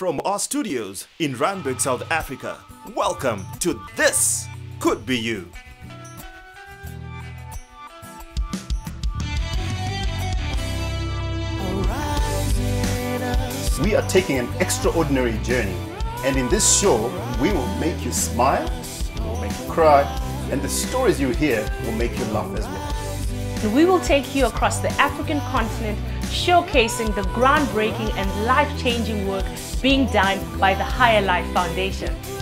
from our studios in Randburg, South Africa. Welcome to This Could Be You. We are taking an extraordinary journey, and in this show, we will make you smile, we'll make you cry, and the stories you hear will make you laugh as well. And we will take you across the African continent, showcasing the groundbreaking and life-changing work being done by the Higherlife Foundation.